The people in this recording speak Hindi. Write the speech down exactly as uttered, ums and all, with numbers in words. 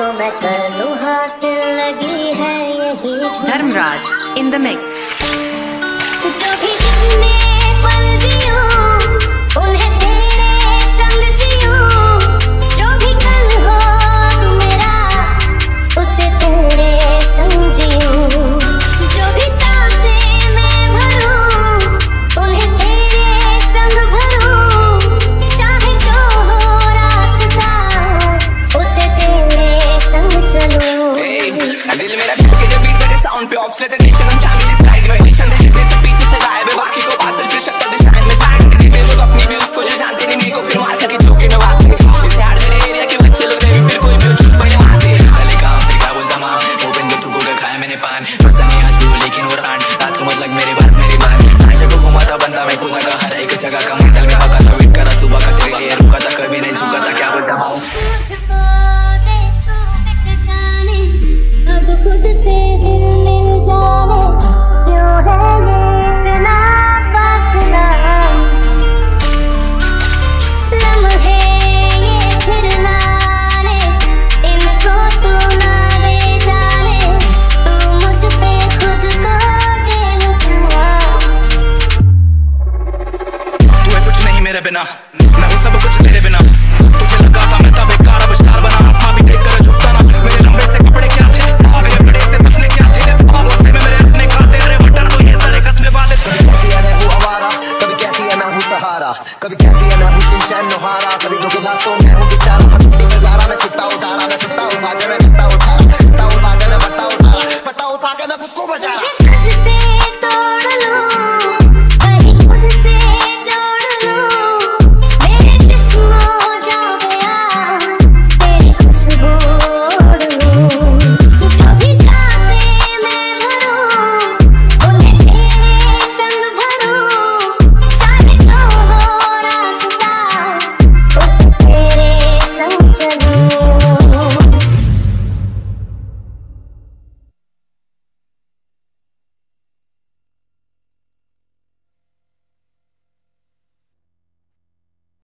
मैं कर लूं हाथ लगी है यही धर्मराज in the mix। जो भी दिन में पल जियूं उन्हें तेरे संग जियूं, जो भी कल हो तू मेरा उसे तेरे संग जियूं, जो भी सांसें मैं भरूं उन्हें तेरे संग भरूं, चाहे जो हो रास्ता उसे तेरे संग चलूं। दिल मेरा धड़के जब बीट बजे साउंड पे ऑप्स लेते टेंशन हम फैमिली स्टाइल में टेंशन दे जितने सब पीछे से गायब है बाकी को पासल फिर शक्कर दे शाइन में जान के देते लोग अपनी भी उसको जो जानते नहीं मेरे को फिर मार करके ठोके न बात इस यार मेरे एरिया के बच्चे लोग नहीं फिर कोई भी चुप पहले मारते अली का अफ्रीका बोलता मां ओपन के थूको का खाया मैंने पान पसंद नहीं आज भी लेकिन वो रान रात को मतलब मेरी बात मेरी बात आज को घुमाता बंदा मैं कूदा का हर एक जगह का मंडल में पका था वेट करा सुबह का तेरे लिए रुका था कभी नहीं झुका था क्या बोलता मां अब खुद से दिल मिल जाने क्यों है ये इतना फासला, लम्हे ये फिर ना आने इनको तू ना दे जाने, तू मुझ पे खुद को दे लुटा। तू है कुछ नहीं मेरे बिना मैं हूँ सब कुछ तेरे बिना, तुझे लगा था मैं था बेकार अब स्टार बना आसमां भी देख कर झुकता ना, मेरे लंबे से कपड़े क्या थे मेरे बड़े से सपने क्या थे में मेरे अपने खाते अरे वटा तो ये सारे कसमें वादे। कभी कहती है मैं हूँ आवारा, कभी कहती है मैं हूँ सहारा, कभी कहती है मैं हूँ शिनशैन नोहारा, कभी धोखेबाज तो मैं हूँ बेचारा, छुट्टी में लारा मैं सुट्टा उतारा मैं सुट्टा उठा के मैं सुट्टा उतारा सुट्टा उठा के मैं बट्टा उतारा बट्टा उठा के मैं खुद को बचा।